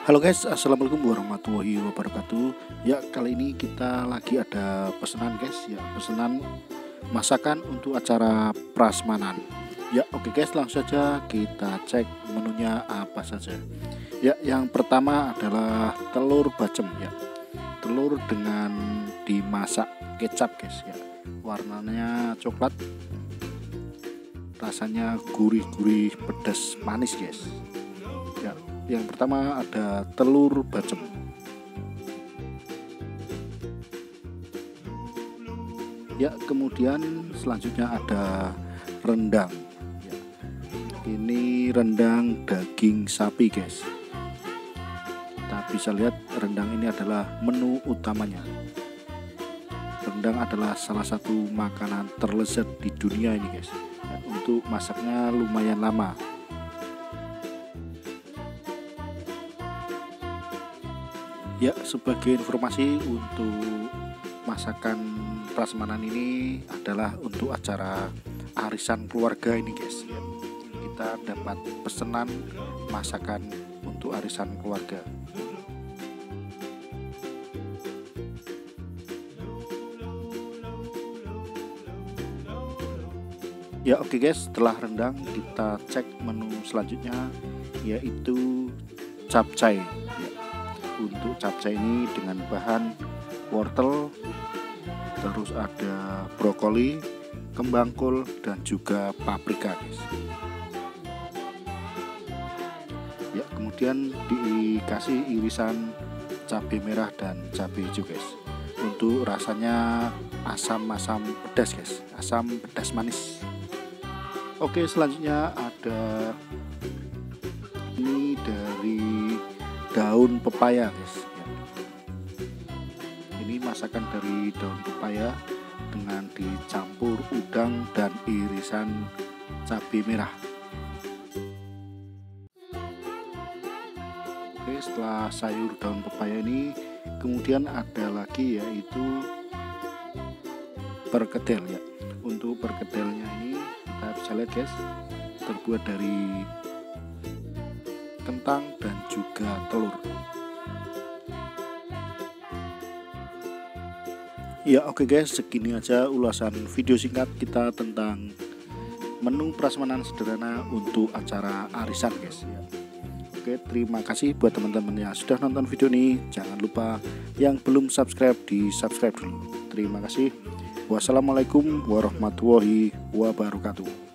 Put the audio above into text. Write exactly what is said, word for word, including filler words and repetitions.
Halo guys, assalamualaikum warahmatullahi wabarakatuh. Ya, kali ini kita lagi ada pesanan guys. Ya, pesanan masakan untuk acara prasmanan. Ya, oke guys, langsung saja kita cek menunya apa saja. Ya, yang pertama adalah telur bacem ya. Telur dengan dimasak kecap guys ya. Warnanya coklat. Rasanya gurih-gurih, pedas, manis guys. Ya, yang pertama ada telur bacem. Ya, kemudian selanjutnya ada rendang. Ya, ini rendang daging sapi guys. Kita bisa lihat rendang ini adalah menu utamanya. Rendang adalah salah satu makanan terlezat di dunia ini guys. Ya, untuk masaknya lumayan lama. Ya, sebagai informasi untuk masakan prasmanan ini adalah untuk acara arisan keluarga ini guys ya. Kita dapat pesanan masakan untuk arisan keluarga. Ya, oke guys, setelah rendang kita cek menu selanjutnya yaitu capcay ya. Untuk capcay ini dengan bahan wortel, terus ada brokoli, kembang kol, dan juga paprika guys. Ya, kemudian dikasih irisan cabai merah dan cabai hijau guys. Untuk rasanya asam-asam pedas guys, asam pedas manis. Oke, selanjutnya ada ini dari daun pepaya guys ya. Ini masakan dari daun pepaya dengan dicampur udang dan irisan cabai merah. Oke, setelah sayur daun pepaya ini kemudian ada lagi yaitu perkedel ya. Untuk perkedelnya ini kita bisa lihat guys, terbuat dari kentang dan juga telur. Ya, oke guys, segini aja ulasan video singkat kita tentang menu prasmanan sederhana untuk acara arisan guys ya. Oke, terima kasih buat teman-teman yang sudah nonton video ini. Jangan lupa yang belum subscribe di subscribe dulu. Terima kasih. Wassalamualaikum warahmatullahi wabarakatuh.